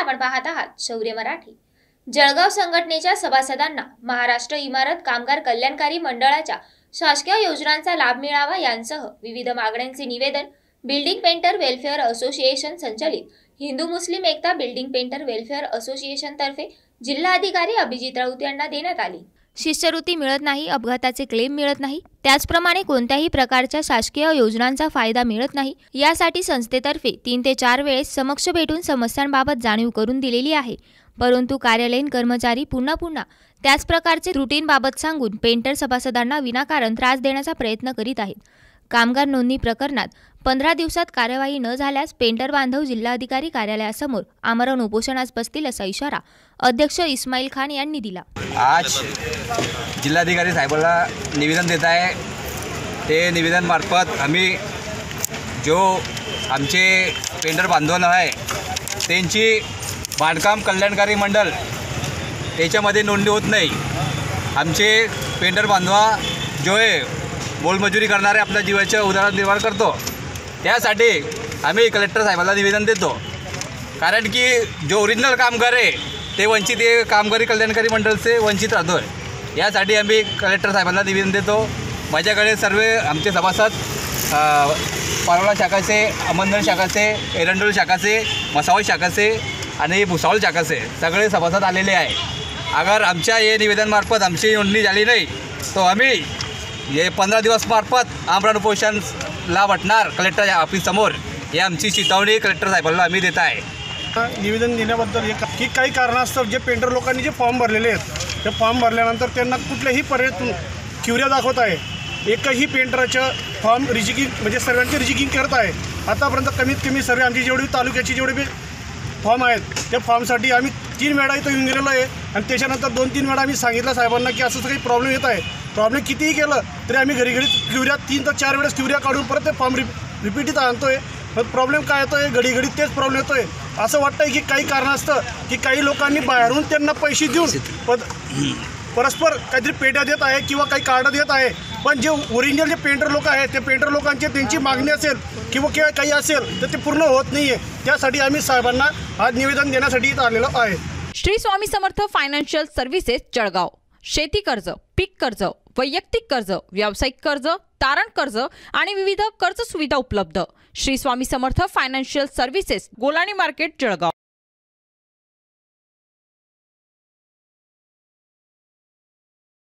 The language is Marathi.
आपण पाहत आहात शौर्य मराठी। जळगाव संघटनेच्या सभासदांना महाराष्ट्र इमारत कामगार कल्याणकारी मंडळाच्या शासकीय योजनांचा लाभ मिळावा यांसह विविध मागण्यांचे निवेदन बिल्डिंग पेंटर वेलफेअर असोसिएशन संचालित हिंदू मुस्लिम एकता बिल्डिंग पेंटर वेलफेअर असोसिएशन तर्फे जिल्हाधिकारी अभिजित राऊत यांना देण्यात आली। शिष्यवृत्ती मिळत नाही, अपघाताचे क्लेम मिळत नाही, त्याचप्रमाणे कोणत्याही प्रकारच्या शासकीय योजनांचा फायदा मिळत नाही। यासाठी संस्थेतर्फे 3 ते 4 वेळेस समक्ष भेटून समस्यांबाबत जाणीव करून दिलेली आहे, परंतु कार्यालयीन कर्मचारी पुन्हा त्याच प्रकारचे रूटीनबाबत सांगून पेंटर सभासदांना विनाकारण त्रास देण्याचा प्रयत्न करीत आहेत। कामगार नोंदणी प्रकरणात 15 दिवसात कार्यवाही न झाल्यास पेंटर बांधव जिल्हाधिकारी कार्यालयासमोर आमरण उपोषणास बसतील असा इशारा अध्यक्ष इस्माईल खान यांनी दिला। आज जिल्हाधिकारी साहेबांना निवेदन देत आहे। ते निवेदन मार्फत आम्ही जो आमचे पेंटर बांधव आहे त्यांची बांधकाम कल्याणकारी मंडळ त्याच्यामध्ये नोंदणी होत नाही। आमचे पेंटर बांधवा जो आहे मोलमजुरी करणारे आपल्या जीवाच्या उदरनिर्वाह करतो, त्यासाठी आम्ही कलेक्टर साहेबांना निवेदन देतो। कारण की जो ओरिजिनल कामगार आहे ते वंचित कामगारी कल्याणकारी मंडळ से वंचित राहतो आहे। यासाठी आम्ही कलेक्टर साहेबांना निवेदन देतो। माझ्याकडे सर्व आमचे सभासद पारोळा शाखाचे, अहमदनगर शाखाचे, एरंडोल शाखाचे, मसावळ शाखाचे आणि भुसावळ शाखाचे सगळे सभासद आलेले आहे। अगर आमच्या हे निवेदनमार्फत आमची नोंदणी झाली नाही तो आम्ही हे 15 दिवस मार्फत आमरण उपोषणला वाटणार कलेक्टर ऑफिससमोर। हे आमची चेतावणी कलेक्टर साहेबांना आम्ही देत आहे। निवेदन देण्याबद्दल एक की काही कारणास्तव जे पेंटर लोकांनी जे फॉर्म भरलेले आहेत ते फॉर्म भरल्यानंतर त्यांना कुठल्याही पर्यायातून क्युऱ्या दाखवत आहे। एकही पेंटरचं फॉर्म रिजिकिंग म्हणजे सर्वांची रिजिकिंग करत आहे। आतापर्यंत कमीत कमी सर्व आमची जेवढी तालुक्याची जेवढे बी फॉर्म आहेत त्या फॉर्मसाठी आम्ही 3 वेळा इथं येऊन गेलेलो आहे आणि त्याच्यानंतर 2-3 वेळा आम्ही सांगितलं साहेबांना की असं काही प्रॉब्लेम येत आहे। प्रॉब्लेम कितीही केलं तरी आम्ही घरी क्युऱ्या 3 ते 4 वेळेस क्युऱ्या काढून परत ते फॉर्म रिपीट आणतो आहे। पण प्रॉब्लेम काय येतो आहे, घडी तेच प्रॉब्लेम येतो आहे। असं वाटतं आहे की काही कारणास्तव की काही लोकांनी बाहेरून त्यांना पैसे देऊन परस्पर काहीतरी पेट्या देत आहे किंवा काही कार्ड देत आहे। पण जे ओरिजिनल जे पेंटर लोक आहेत ते पेंटर लोकांची त्यांची मागणी असेल किंवा काही असेल तर ते पूर्ण होत नाही आहे। त्यासाठी आम्ही साहेबांना आज निवेदन देण्यासाठी इथं आलेलो आहे। Shri Swami Samarth financial services Jalgaon. शेती कर्ज, पीक कर्ज, वैयक्तिक कर्ज, व्यावसायिक कर्ज, तारण कर्ज आणि विविध कर्ज सुविधा उपलब्ध। Shri Swami Samarth financial services, Golani market, Jalgaon.